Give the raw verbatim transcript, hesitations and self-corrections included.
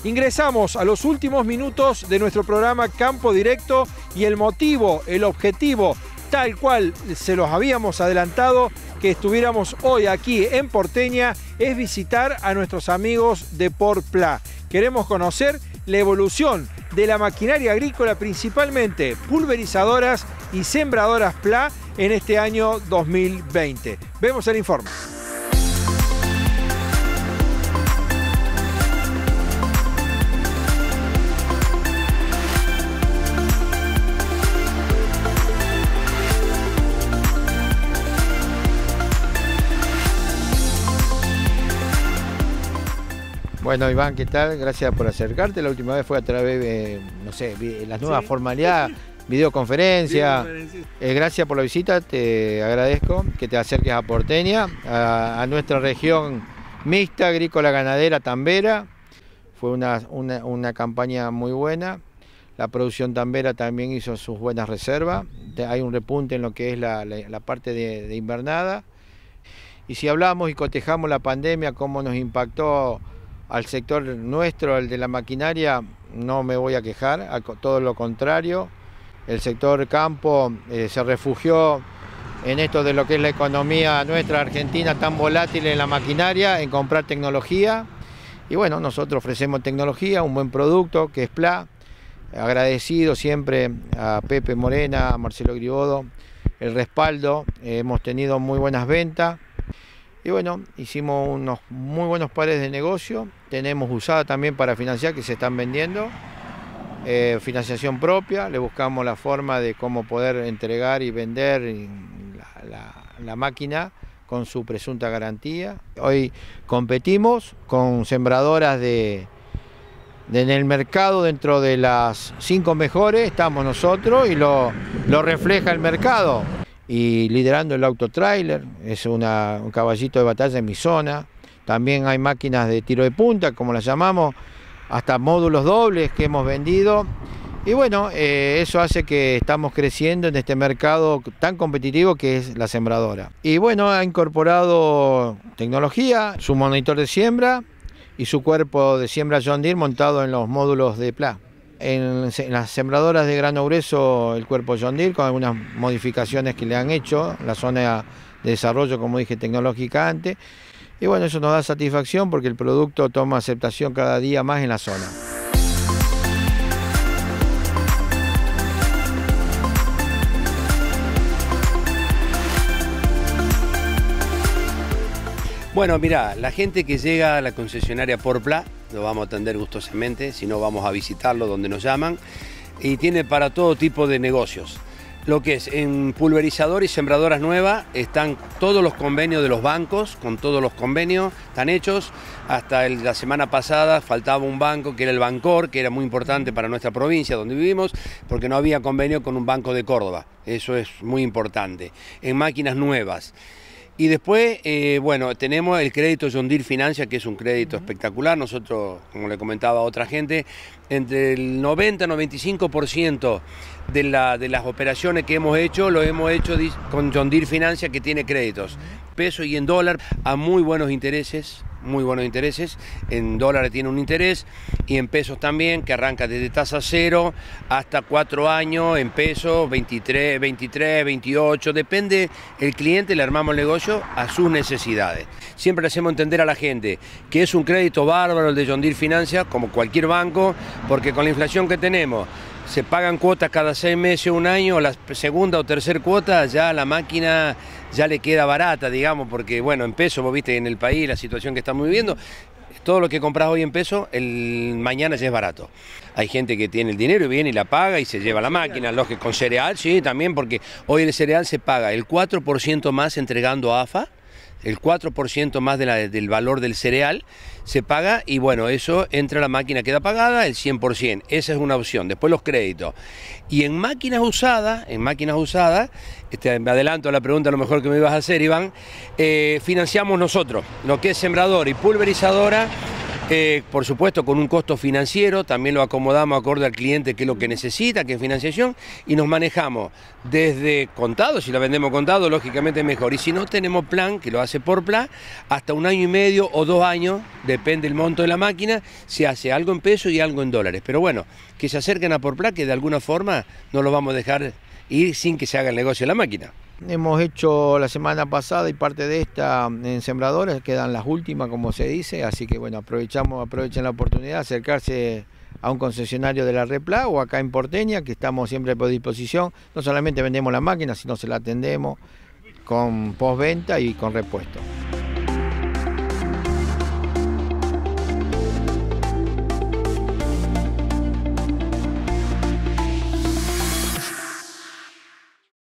Ingresamos a los últimos minutos de nuestro programa Campo Directo y el motivo, el objetivo, tal cual se los habíamos adelantado, que estuviéramos hoy aquí en Porteña, es visitar a nuestros amigos de Porpla. Queremos conocer la evolución de la maquinaria agrícola, principalmente pulverizadoras y sembradoras Pla en este año dos mil veinte. Vemos el informe. Bueno, Iván, ¿qué tal? Gracias por acercarte. La última vez fue a través de, no sé, las nuevas sí. formalidades, videoconferencia. videoconferencia. Eh, gracias por la visita, te agradezco que te acerques a Porteña, a, a nuestra región mixta, agrícola, ganadera, tambera. Fue una, una, una campaña muy buena. La producción tambera también hizo sus buenas reservas. Hay un repunte en lo que es la, la, la parte de, de invernada. Y si hablamos y cotejamos la pandemia, cómo nos impactó al sector nuestro, el de la maquinaria, no me voy a quejar, todo lo contrario. El sector campo eh, se refugió en esto de lo que es la economía nuestra argentina tan volátil en la maquinaria, en comprar tecnología. Y bueno, nosotros ofrecemos tecnología, un buen producto que es Pla. Agradecido siempre a Pepe Morena, a Marcelo Gribodo, el respaldo. Eh, hemos tenido muy buenas ventas. Y bueno, hicimos unos muy buenos pares de negocio. Tenemos usada también para financiar, que se están vendiendo. Eh, financiación propia, le buscamos la forma de cómo poder entregar y vender la, la, la máquina con su presunta garantía. Hoy competimos con sembradoras de, de en el mercado, dentro de las cinco mejores estamos nosotros y lo, lo refleja el mercado. Y liderando el autotrailer, es una, un caballito de batalla en mi zona. También hay máquinas de tiro de punta, como las llamamos, hasta módulos dobles que hemos vendido. Y bueno, eh, eso hace que estamos creciendo en este mercado tan competitivo que es la sembradora. Y bueno, ha incorporado tecnología, su monitor de siembra y su cuerpo de siembra John Deere montado en los módulos de Pla. En, en las sembradoras de grano grueso, el cuerpo John Deere, con algunas modificaciones que le han hecho, la zona de desarrollo, como dije, tecnológica antes. Y bueno, eso nos da satisfacción porque el producto toma aceptación cada día más en la zona. Bueno, mirá, la gente que llega a la concesionaria Porpla, lo vamos a atender gustosamente, si no vamos a visitarlo donde nos llaman, y tiene para todo tipo de negocios. Lo que es en pulverizador y sembradoras nuevas están todos los convenios de los bancos, con todos los convenios están hechos. Hasta el, la semana pasada faltaba un banco que era el Bancor, que era muy importante para nuestra provincia donde vivimos, porque no había convenio con un banco de Córdoba. Eso es muy importante. En máquinas nuevas. Y después, eh, bueno, tenemos el crédito John Deere Financia, que es un crédito espectacular. Nosotros, como le comentaba a otra gente, entre el noventa y noventa y cinco por ciento de, la, de las operaciones que hemos hecho, lo hemos hecho con John Deere Financia, que tiene créditos, peso y en dólar, a muy buenos intereses, muy buenos intereses. En dólares tiene un interés y en pesos también, que arranca desde tasa cero hasta cuatro años, en pesos veintitrés, veintitrés, veintiocho, depende el cliente, le armamos el negocio a sus necesidades. Siempre le hacemos entender a la gente que es un crédito bárbaro el de John Deere Financia, como cualquier banco, porque con la inflación que tenemos, se pagan cuotas cada seis meses o un año, la segunda o tercera cuota ya la máquina ya le queda barata, digamos, porque bueno, en pesos, vos viste en el país la situación que estamos viviendo, todo lo que compras hoy en pesos, el mañana ya es barato. Hay gente que tiene el dinero y viene y la paga y se lleva la máquina, los que con cereal, sí, también, porque hoy el cereal se paga el cuatro por ciento más entregando a AFA, el cuatro por ciento más de la, del valor del cereal se paga y bueno, eso entra a la máquina, queda pagada el cien por ciento, esa es una opción. Después los créditos. Y en máquinas usadas, en máquinas usadas, este, me adelanto a la pregunta a lo mejor que me ibas a hacer, Iván, eh, financiamos nosotros, lo que es sembrador y pulverizadora, Eh, por supuesto con un costo financiero, también lo acomodamos acorde al cliente qué es lo que necesita, qué es financiación, y nos manejamos desde contado, si la vendemos contado, lógicamente mejor, y si no tenemos plan, que lo hace por plan, hasta un año y medio o dos años, depende del monto de la máquina, se hace algo en pesos y algo en dólares, pero bueno, que se acerquen a por plan, que de alguna forma no lo vamos a dejar ir sin que se haga el negocio de la máquina. Hemos hecho la semana pasada y parte de esta en sembradores, quedan las últimas como se dice, así que bueno, aprovechamos, aprovechen la oportunidad de acercarse a un concesionario de la Repla o acá en Porteña, que estamos siempre por disposición. No solamente vendemos la máquina, sino se la atendemos con postventa y con repuesto.